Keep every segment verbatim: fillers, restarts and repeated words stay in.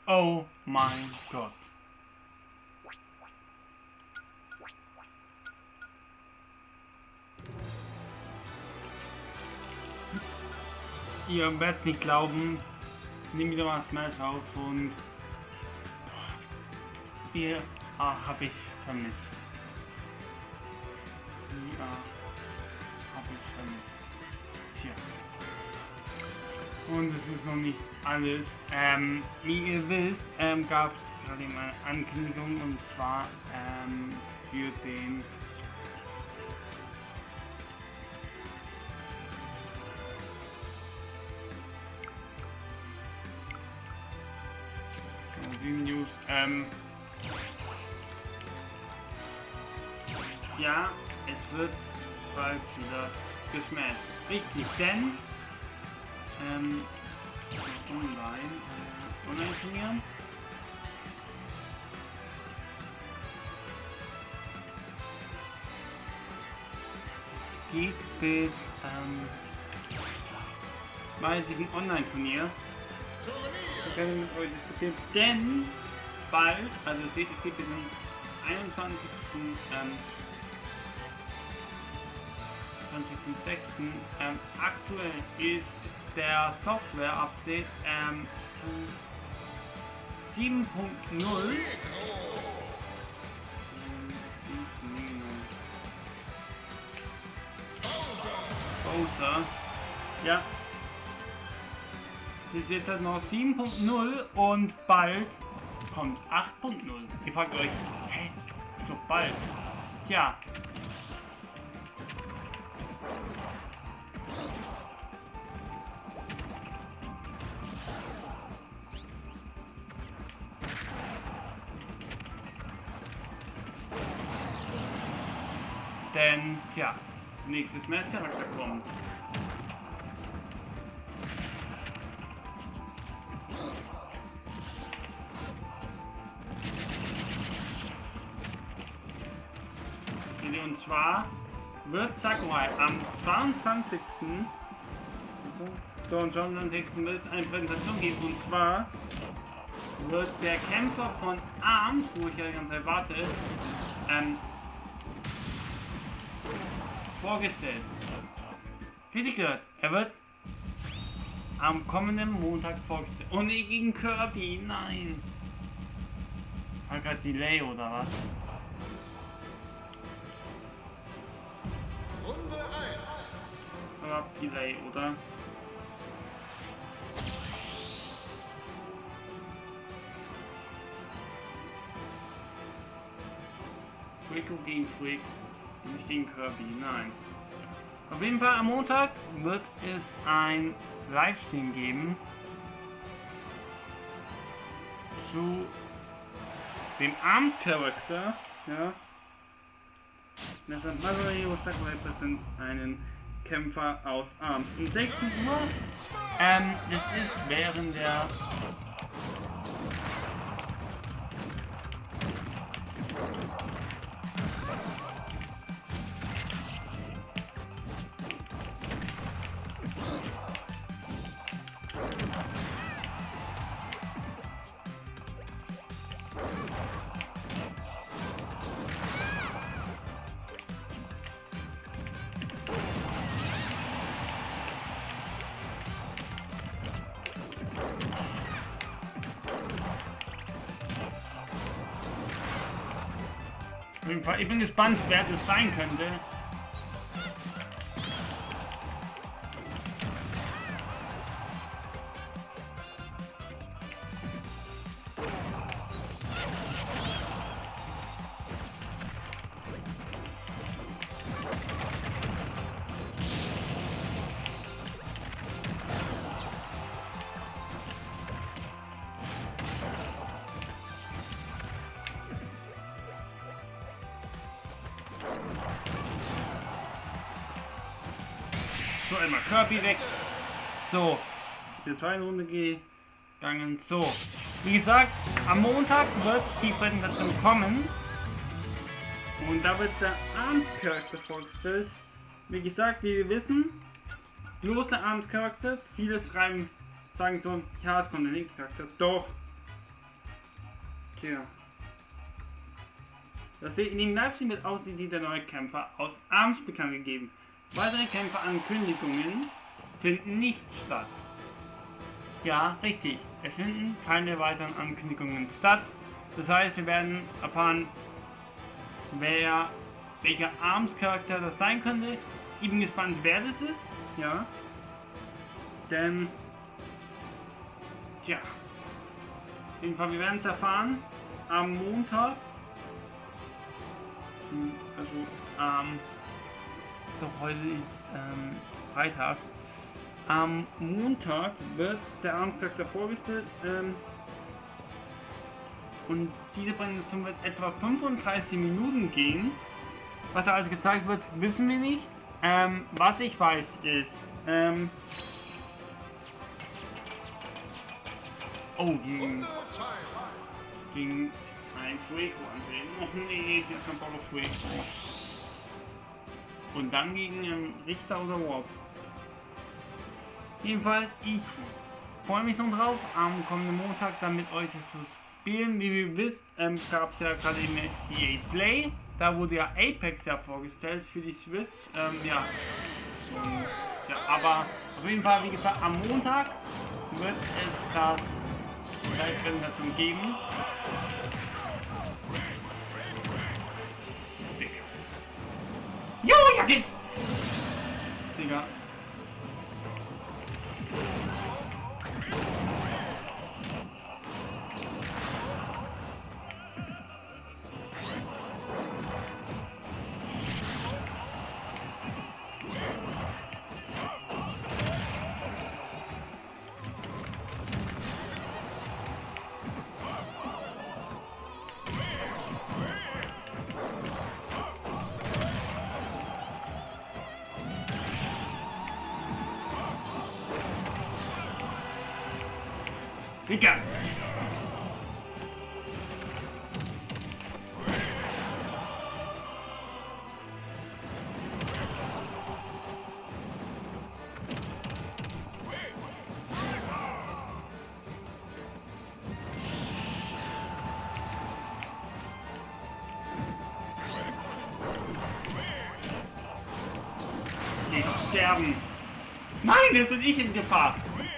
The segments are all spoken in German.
Oh mein Gott. Ihr werdet nicht glauben, ich nehme wieder mal Smash auf und hier ah, habe ich vermisst. Ja, habe ich vermisst. Tja. Und es ist noch nicht alles. Ähm, wie ihr wisst, ähm, gab es gerade eben eine Ankündigung, und zwar ähm, für den News. Ähm, ja, es wird bald wieder gesmashed. Richtig, denn ähm, online, äh, online trainieren. Geht bis ähm, bei diesem Online-Turnier. Wir können mit euch diskutieren, denn bald, also es geht, es geht bis zum einundzwanzigsten Ähm, zwanzigsten sechsten Ähm, aktuell ist der Software-Update ähm, sieben Punkt null. Bowser. Ja. Das ist jetzt halt noch sieben Punkt null und bald kommt acht Punkt null. Ihr fragt euch, hä? So bald? Tja. Denn, tja, nächstes Match-Charakter kommt. Und zwar wird Sakurai am zweiundzwanzigsten So, und schon am nächsten wird es eine Präsentation geben. Und zwar wird der Kämpfer von ARMS, wo ich ja die ganze Zeit warte, ähm, vorgestellt. Richtig gehört, er wird am kommenden Montag vorgestellt. Und nicht gegen Kirby, nein. Hat gerade Delay oder was? Runde eins. Aber Delay, oder? Rico gegen Freak, nicht gegen Kirby, nein. Auf jeden Fall am Montag wird es ein Livestream geben zu dem ARMS-Charakter, ja. Deshalb Mario Sakurai präsentiert einen Kämpfer aus ARMS. Um sechzehn Uhr, ähm, das ist während der Ich bin gespannt, wer das sein könnte. So, einmal Kirby weg. So, die zweite Runde gegangen. So, wie gesagt, am Montag wird die Präsentation kommen. Und da wird der ARMS-Charakter vorgestellt. Wie gesagt, wie wir wissen, bloß der ARMS-Charakter. Viele schreiben, sagen so, ja, es kommt der nächste Charakter. Doch, Tja. Das wird in dem Livestream wird aussieht der neue Kämpfer aus Arms bekannt gegeben. Weitere Kämpferankündigungen finden nicht statt. Ja, richtig. Es finden keine weiteren Ankündigungen statt. Das heißt, wir werden erfahren, wer, welcher Arms-Charakter das sein könnte. Ich bin gespannt, wer das ist. Ja. Denn, tja, auf jeden Fall, wir werden es erfahren am Montag. Also, ähm, doch heute ist ähm, Freitag. Am Montag wird der Arms-Charakter vorgestellt. Ähm, und diese Präsentation wird etwa fünfunddreißig Minuten gehen. Was da also gezeigt wird, wissen wir nicht. Ähm, was ich weiß ist, ähm, oh, gegen, gegen ein Fuego ansehen. Och nee, jetzt kommt auch noch Fuego. Und dann gegen ähm, Richter oder Warp. Jedenfalls, ich freue mich schon drauf, am kommenden Montag dann mit euch zu spielen. Wie ihr wisst, ähm, gab es ja gerade im E A Play. Da wurde ja Apex ja vorgestellt für die Switch. Ähm, ja. Und, ja, aber auf jeden Fall, wie gesagt, am Montag wird es das Live-Präsentation geben. Jo, ja geht! Digga. Digga! Nicht sterben! Nein, jetzt bin ich in Gefahr!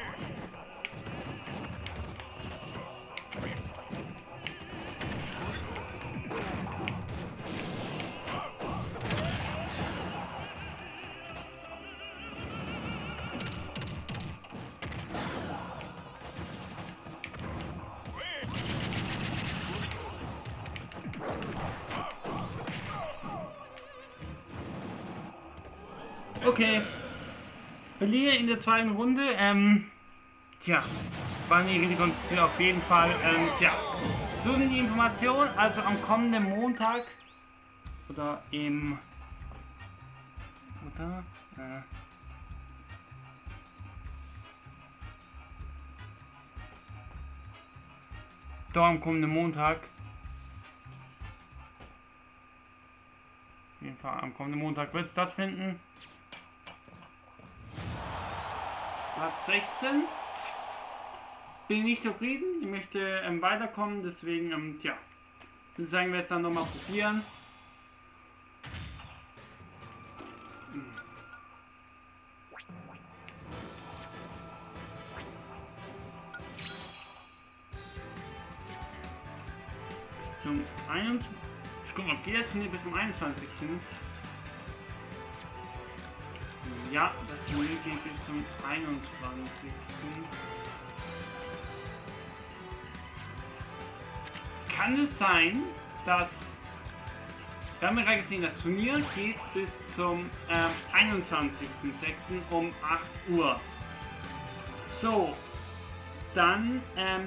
Okay, verliere in der zweiten Runde, ähm, tja, war eine Risiko auf jeden Fall, ähm, tja, so sind die Informationen, also am kommenden Montag, oder im, oder, äh, doch am kommenden Montag, auf jeden Fall am kommenden Montag wird es stattfinden. Platz sechzehn. Bin nicht zufrieden. Ich möchte ähm, weiterkommen, deswegen, ähm, tja. Das sagen wir jetzt dann nochmal probieren. Zum einundzwanzigsten. Ich gucke mal, geht jetzt nicht bis zum einundzwanzigsten. Ja, das Turnier geht bis zum einundzwanzigsten. Kann es sein, dass... Wir haben ja gerade gesehen, das Turnier geht bis zum ähm, einundzwanzigsten sechsten um acht Uhr. So, dann... Ähm,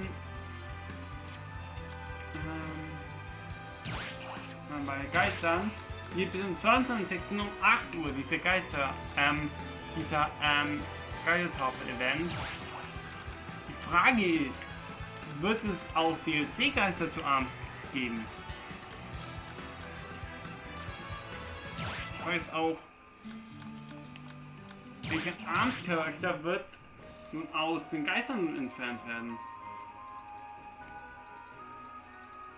ähm, bei Geistern... Hier bis zum zwanzigsten sechsten um acht Uhr, diese Geister, ähm, dieser, ähm, Geistertaufe-Event. Die Frage ist, wird es auch D L C-Geister zu Arms geben? Ich weiß auch, welcher Arms-Charakter wird nun aus den Geistern entfernt werden?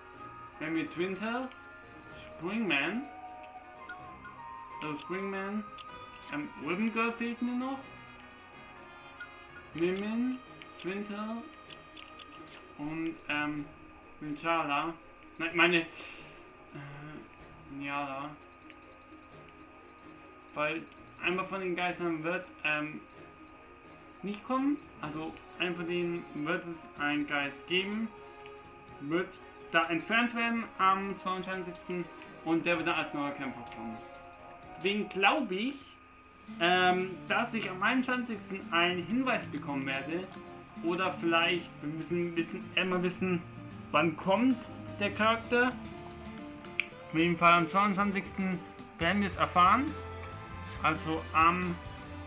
wenn wir Twinter, Springman, also Springman, ähm, Ribbon Girl fehlt mir noch, Mimin, Twinter und ähm, Ninjala, nein, meine, äh, Niala, weil einer von den Geistern wird ähm, nicht kommen, also einer von denen wird es einen Geist geben, wird da entfernt werden am zweiundzwanzigsten und der wird dann als neuer Kämpfer kommen. Deswegen glaube ich, ähm, dass ich am einundzwanzigsten einen Hinweis bekommen werde oder vielleicht, wir müssen ein bisschen immer wissen, wann kommt der Charakter. Auf jeden Fall am zweiundzwanzigsten werden wir es erfahren. Also am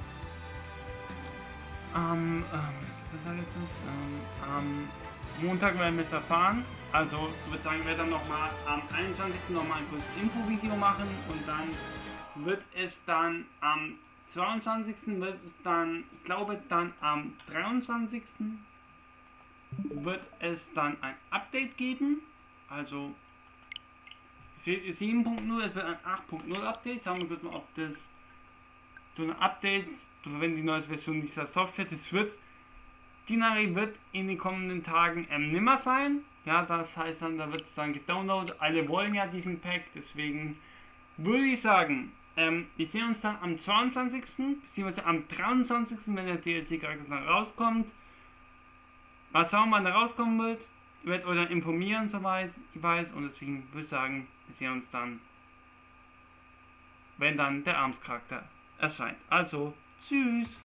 am, ähm, was sag ich jetzt? Ähm, am Montag werden wir es erfahren. Also ich würde sagen, wir werden dann nochmal am einundzwanzigsten nochmal ein kurzes Infovideo machen und dann wird es dann am zweiundzwanzigsten wird es dann, ich glaube dann am dreiundzwanzigsten wird es dann ein Update geben. Also sieben Punkt null, es wird ein acht Punkt null Update. Sagen wir kurz mal, ob das so ein Update, du verwendest die neue Version dieser Software, das wird, die Nachricht wird in den kommenden Tagen ähm, nimmer sein. Ja, das heißt dann, da wird es dann gedownloadet. Alle wollen ja diesen Pack, deswegen würde ich sagen, ähm, wir sehen uns dann am zweiundzwanzigsten bzw. am dreiundzwanzigsten wenn der D L C-Charakter dann rauskommt. Mal schauen, wann er rauskommen wird. Ich werde euch dann informieren, soweit ich weiß. Und deswegen würde ich sagen, wir sehen uns dann, wenn dann der Arms-Charakter erscheint. Also, tschüss!